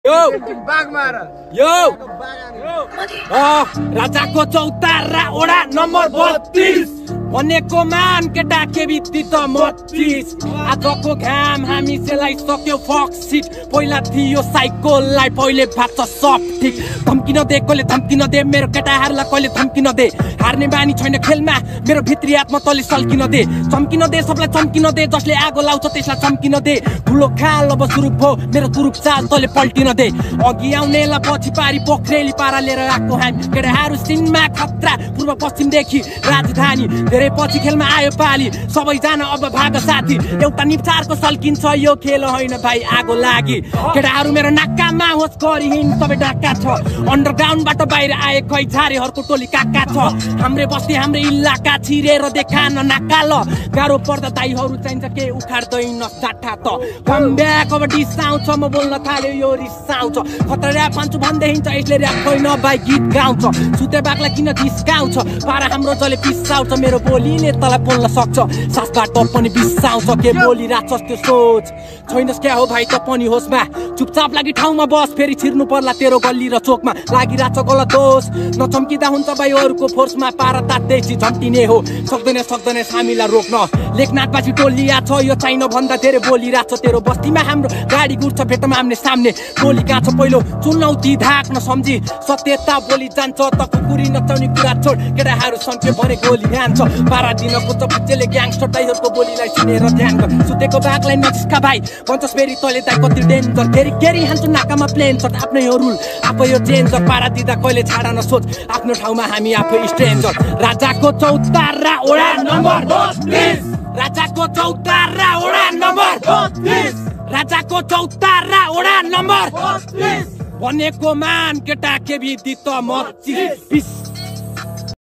राजाको चौतारा ओडा नम्बर 32 भनेको मान केटा के बित्ती त 32 आजको घाम हामी सेलाइसक्यो फक्सिट पहिला थियो साइकललाई पहिले भात सफ्ट ठिक धम्की नदे कहिले धम्की नदे मेरो केटाहरूलाई कहिले धम्की नदे हार्ने बानी छैन खेलमा मेरो भित्री आत्मा तले सल्किन दे चम्किन दे सबलाई चम्किन दे जसले आगो लाउँछ त्यसलाई चम्किन दे ठुलो खाल अब सुरु भयो मेरो तुरुप चाल तले पल्टिन दे अघि आउनेलाई पछि पारी पोखरेली पारा लिएर आएको हामी केटाहरू सिनमा खतरा पूर्व पश्चिमदेखि राजधानी धेरै पछि खेलमा आयो पाली सबैजना अब भाग साथी एउटा निप्चारको सल्किन्छ यो खेल होइन भाइ आगो लागि केटाहरू मेरो नाकामा होस् गरी हिँड सबै ढाका छ अन्डरग्राउन्डबाट बाहिर आए खै झारेहरूको टोली काका छ हाम्रै बस्ती हाम्रै इलाका छिरेर देखान नाकाल गाह्रो पर्दा दाइहरू चाहिन्छ के उखाड्दैन जाठा त कम ब्याक अब डिसाउँछ म बोल्न थाल्यो यो रिसाउँछ खतरा ऱ्याप पान्छु भन्दै हिँड्छ यसले ऱ्याप होइन भाइ गीत गाउँछ सुते बाघलाई किन जिस्काउँछ पारा हाम्रो जले पिसाउँछ मेरो बोलीले तँलाई बोल्न सक्छ सासबाट पनि बिसाउँछ के बोलिरहेछस् त्यो सोच छैनस् क्या हो भाइ त पनि होसमा चुपचाप लागि ठाउँमा बस फेरि छिर्नु पर्ला तेरो गल्ली र चोकमा लागिरहेछ गलत दोष नचम्किँदा हुन्छ भाइ अरूको फोर्समा पारा तात्दैछि झम्टिने हो सक्दैन हामीलाई रोक्न लेखनाथपछि टोलिया छ यो चाहिन भन्दा धेरै बोलिरहेछ तेरो बस्तीमा हाम्रो गाडी गुड्छ भेटमा आम्ने सामने टोली कहाँ छ पहिलो चुनौती धाक्न सम्झी सत्यता बोली जान्छ त कुकुरी नचाउने कुरा छोड केटाहरू सन्के भने गोली हान्छ पारा दिनको चपचेले ग्याङस्टर टाइगरको बोलीलाई सुनेर ध्यान गर सुतेको बाघलाई नजिस्का भाइ भन्छस् फेरि तले दाइ कति डेन्जर घेरी हान्छु नाकामा प्लेन छ आफ्नै हो रुल आफै यो डेन्जर पारा दिँदा कहिले छाडा नसोच आफ्नो ठाउँमा हामी आफै स्ट्रेन्जर राजाको चौतारा ओडा नम्बर 32 राजाको चौतारा ओडा नम्बर 32 राजाको चौतारा ओडा नम्बर 32 भनेको मान केटा के बित्ती त 25